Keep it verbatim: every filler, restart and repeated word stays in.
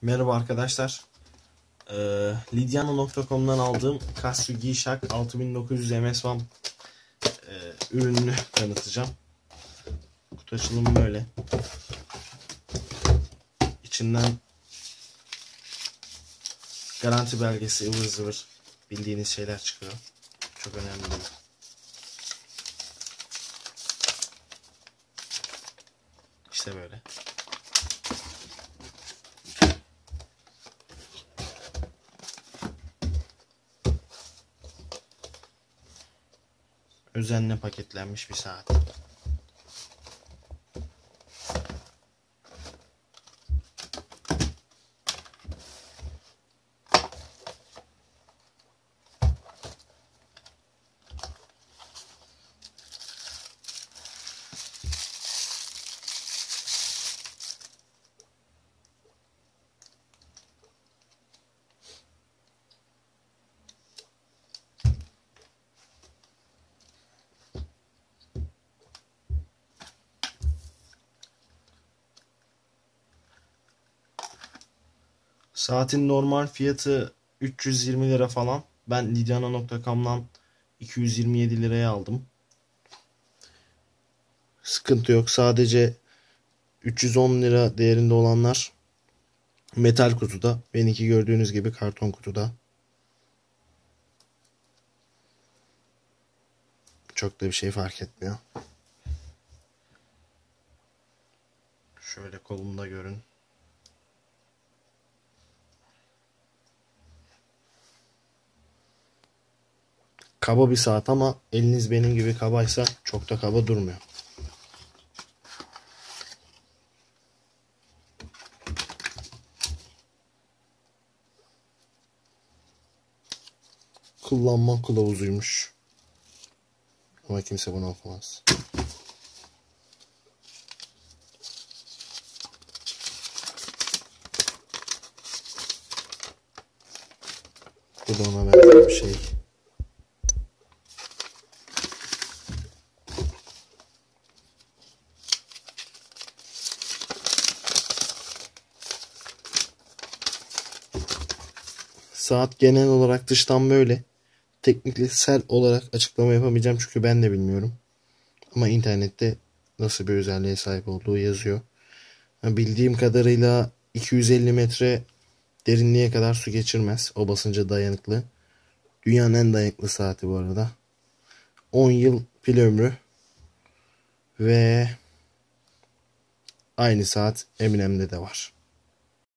Merhaba arkadaşlar. Ee, Lidyana nokta com'dan aldığım Casio G-Shock altı bin dokuz yüz M S one e, ürününü tanıtacağım. Kutu açılımı böyle. İçinden garanti belgesi, ıvır zıvır bildiğiniz şeyler çıkıyor. Çok önemli değil. İşte böyle. Özenle paketlenmiş bir saat. Saatin normal fiyatı üç yüz yirmi lira falan. Ben Lidyana nokta com'dan iki yüz yirmi yedi liraya aldım. Sıkıntı yok. Sadece üç yüz on lira değerinde olanlar metal kutuda. Benimki gördüğünüz gibi karton kutuda. Çok da bir şey fark etmiyor. Şöyle kolumda görün. Kaba bir saat ama eliniz benim gibi kabaysa çok da kaba durmuyor. Kullanma kılavuzuymuş. Ama kimse bunu okumaz. Bu da ona benzer bir şey. Saat genel olarak dıştan böyle. Tekniksel olarak açıklama yapamayacağım çünkü ben de bilmiyorum. Ama internette nasıl bir özelliğe sahip olduğu yazıyor. Bildiğim kadarıyla iki yüz elli metre derinliğe kadar su geçirmez. O basınca dayanıklı. Dünyanın en dayanıklı saati bu arada. on yıl pil ömrü. Ve aynı saat Eminem'de de var.